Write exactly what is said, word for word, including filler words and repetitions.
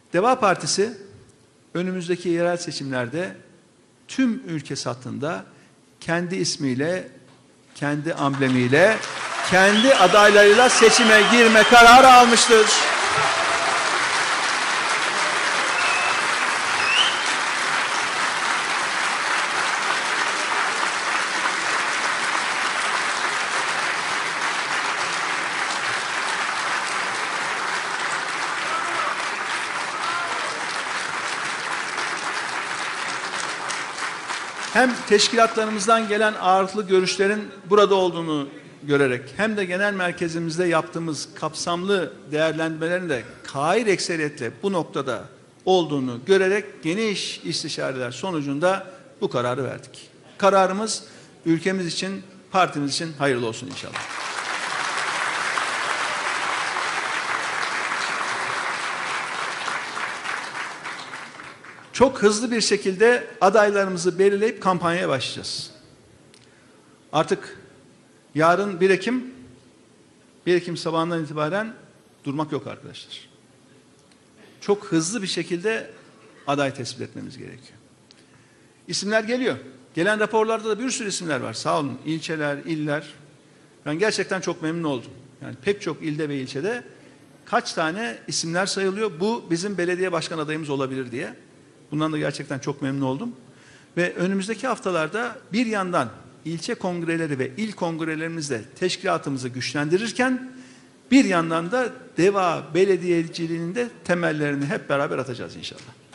Deva Partisi önümüzdeki yerel seçimlerde tüm ülke satında kendi ismiyle, kendi amblemiyle, kendi adaylarıyla seçime girme kararı almıştır. Hem teşkilatlarımızdan gelen ağırlıklı görüşlerin burada olduğunu görerek hem de genel merkezimizde yaptığımız kapsamlı değerlendirmelerin de kair ekseriyetle bu noktada olduğunu görerek geniş istişareler sonucunda bu kararı verdik. Kararımız ülkemiz için, partimiz için hayırlı olsun inşallah. Çok hızlı bir şekilde adaylarımızı belirleyip kampanyaya başlayacağız. Artık yarın bir Ekim, bir Ekim sabahından itibaren durmak yok arkadaşlar. Çok hızlı bir şekilde aday tespit etmemiz gerekiyor. İsimler geliyor. Gelen raporlarda da bir sürü isimler var. Sağ olun. İlçeler, iller. Ben gerçekten çok memnun oldum. Yani pek çok ilde ve ilçede kaç tane isimler sayılıyor. Bu bizim belediye başkan adayımız olabilir diye. Bundan da gerçekten çok memnun oldum. Ve önümüzdeki haftalarda bir yandan ilçe kongreleri ve il kongrelerimizle teşkilatımızı güçlendirirken bir yandan da DEVA belediyeciliğinin de temellerini hep beraber atacağız inşallah.